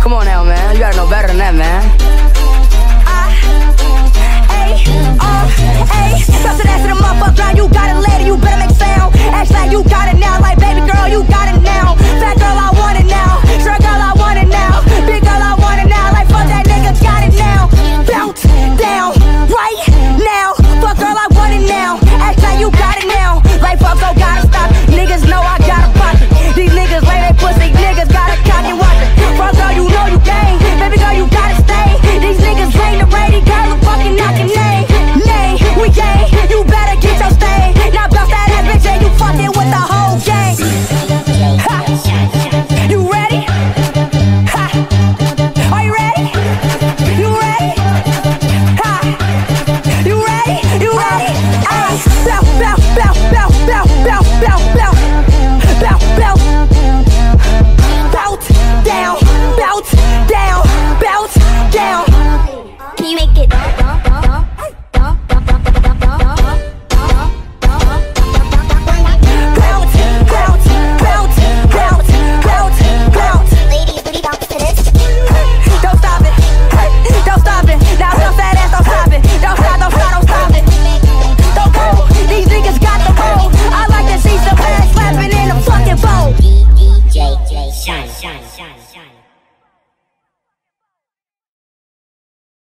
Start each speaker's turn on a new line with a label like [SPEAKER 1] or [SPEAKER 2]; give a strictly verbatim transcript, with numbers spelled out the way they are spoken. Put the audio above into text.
[SPEAKER 1] Come on now, man. You gotta know better than that, man. I, A, R, A. Bust it ass in the motherfucker, you got a lady, you better make sound.